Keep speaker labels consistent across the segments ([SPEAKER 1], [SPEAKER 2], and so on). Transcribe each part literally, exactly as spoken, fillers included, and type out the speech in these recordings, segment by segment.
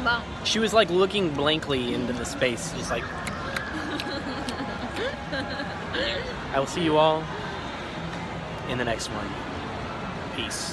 [SPEAKER 1] bang?
[SPEAKER 2] She was like looking blankly into the space, just like. I will see you all in the next one. Peace.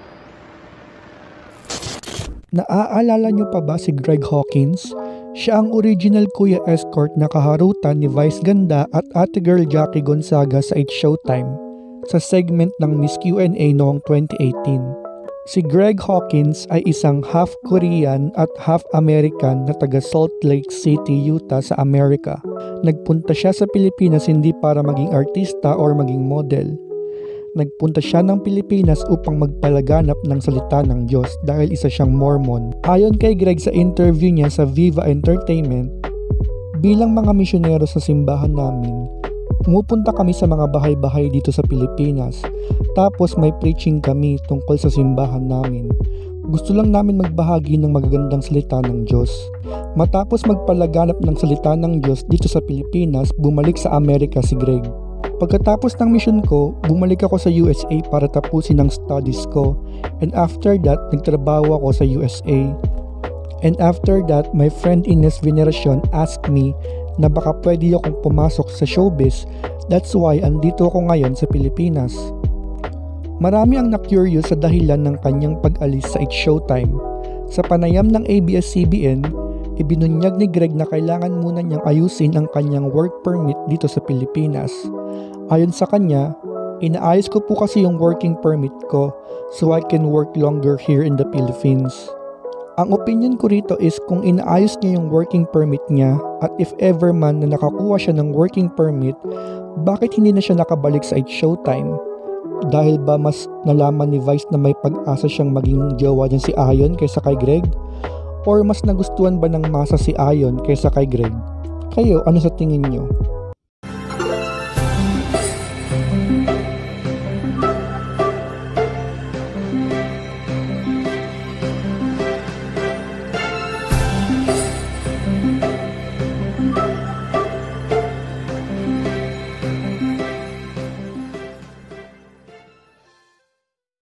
[SPEAKER 3] Naaalala nyo pa ba si Greg Hawkins? Siya ang original Kuya Escort na kaharutan ni Vice Ganda at Ate Girl Jackie Gonzaga sa It's Showtime sa segment ng Miss Q and A noong twenty eighteen. Si Greg Hawkins ay isang half Korean at half American na taga Salt Lake City, Utah sa Amerika. Nagpunta siya sa Pilipinas hindi para maging artista or maging model. Nagpunta siya ng Pilipinas upang magpalaganap ng salita ng Diyos dahil isa siyang Mormon. Ayon kay Greg sa interview niya sa Viva Entertainment, bilang mga misyonero sa simbahan namin, pumupunta kami sa mga bahay-bahay dito sa Pilipinas. Tapos may preaching kami tungkol sa simbahan namin. Gusto lang namin magbahagi ng magagandang salita ng Diyos. Matapos magpalaganap ng salita ng Diyos dito sa Pilipinas, bumalik sa Amerika si Greg. Pagkatapos ng mission ko, bumalik ako sa U S A para tapusin ang studies ko. And after that, nagtrabaho ako sa U S A. And after that, my friend Ines Veneracion asked me na baka pwede akong pumasok sa showbiz. That's why andito ako ngayon sa Pilipinas. Marami ang na-curious sa dahilan ng kanyang pag-alis sa It's Showtime. Sa panayam ng A B S C B N, ibinunyag ni Greg na kailangan muna niyang ayusin ang kanyang work permit dito sa Pilipinas. Ayon sa kanya, inaayos ko po kasi yung working permit ko so I can work longer here in the Philippines. Ang opinion ko rito is kung inaayos niya yung working permit niya at if ever man na nakakuha siya ng working permit, bakit hindi na siya nakabalik sa It's Showtime? Dahil ba mas nalaman ni Vice na may pag-asa siyang maging jowa niya si Ayon kaysa kay Greg? Or mas nagustuhan ba ng masa si Ayon kaysa kay Greg? Kayo, ano sa tingin niyo?